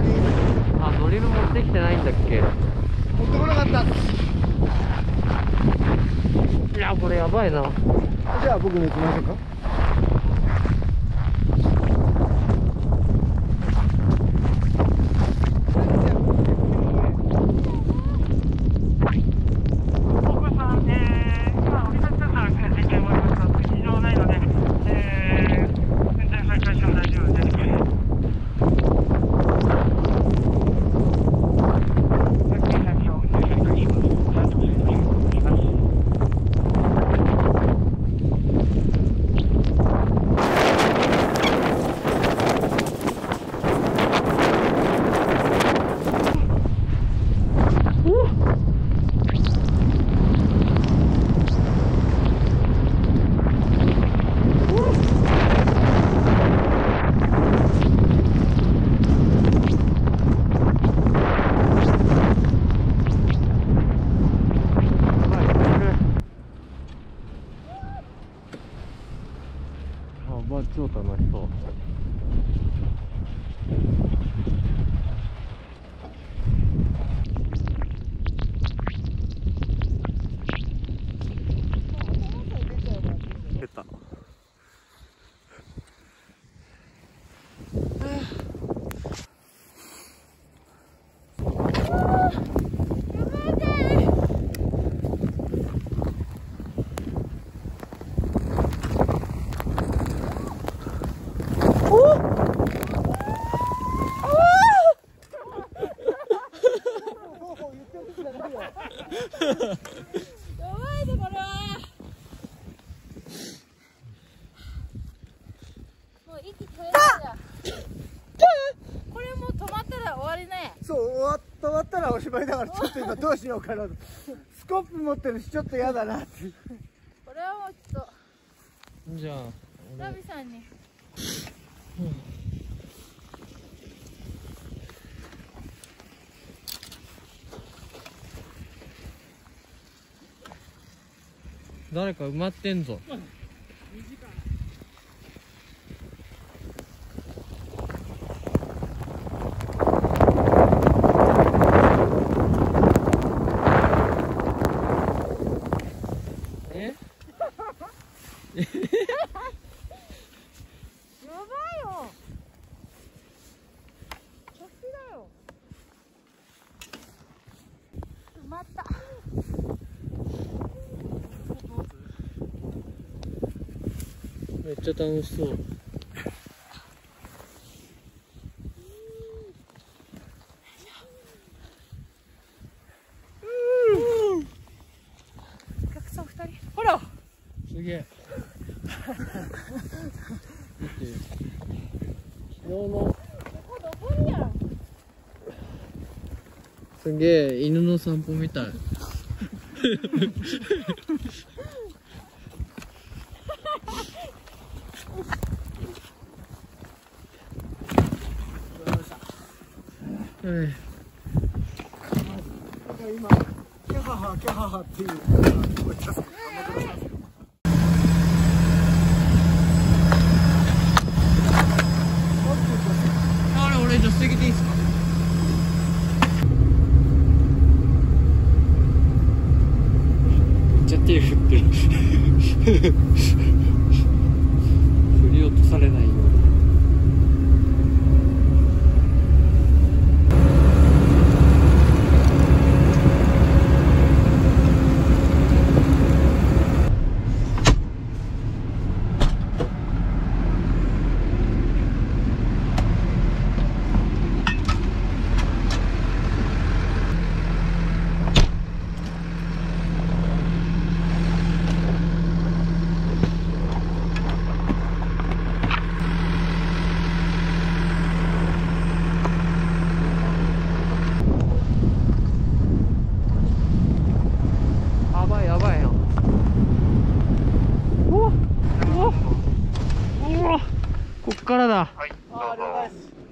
に。 あ、ドリル持ってきてないんだっけ。 持ってこなかった。 いや、これやばいな。 じゃあ僕も行きましょうか。 超楽しそう。出た。そう、終わったらおしまいだから、ちょっと今どうしようかなと。スコップ持ってるしちょっと嫌だなって。 これはもうちょっとじゃあラビさんに、 誰か埋まってんぞ。 やばいよ。腰だよ。埋まった。 めっちゃ楽しそう。 お客さん2人。ほら。 すげえ。見て。昨日の。 ここ登るやん。 すげえ、犬の散歩みたい。 今、キャハハキャハハっていう聞こえます。 あれ、俺助手席でいいっすか？めっちゃ手振ってる。振り落とされないように。こっからだ。 はい、どうぞ。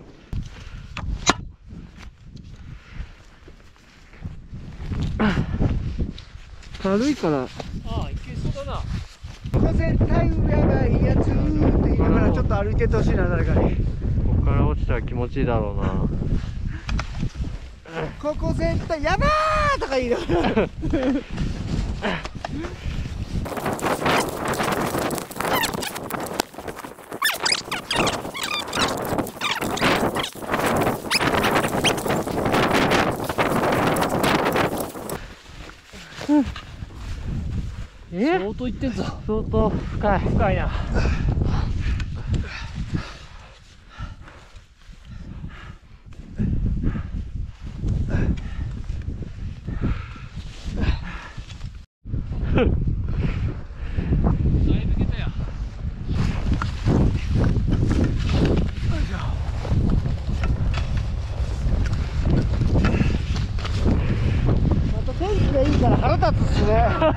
軽いから。 ああ、いけそうだな。絶対やばいやつって言いながらちょっと歩いてってほしいな、誰かに。 こっかから落ちたら気持ちいいだろうな。 ここ絶対やばーとか言いながら相当いってんぞ。相当深い。深いな。 天気がいいから腹立つしね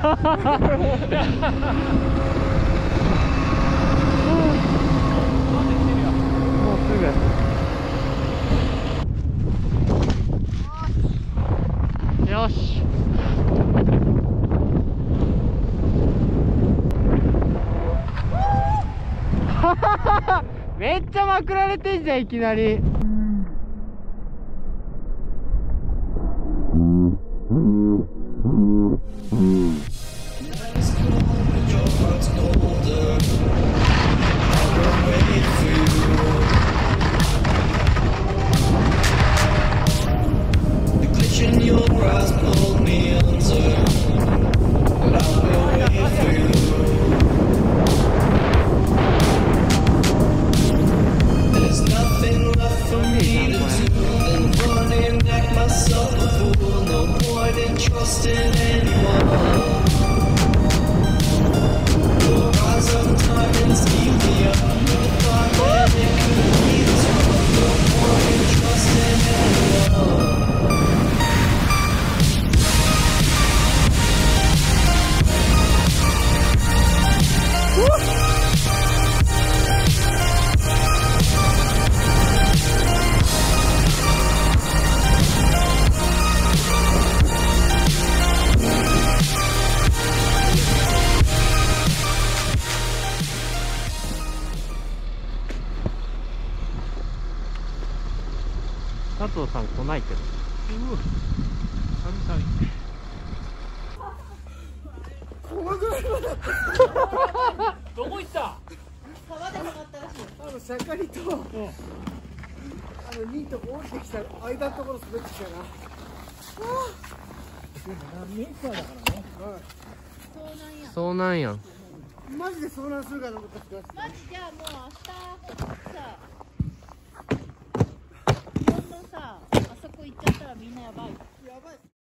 もうすぐ。よし。めっちゃまくられてんじゃん、いきなり。佐藤さん来ないけど。 どこ行った？ シャカリとニートが降りてきた間のところ滑ってきたな。 何メーターだからね。 そうなんやん。 マジで遭難するかと思った。 マジじゃあもう明日さ、日本のさ、あそこ行っちゃったらみんなやばい。 やばい。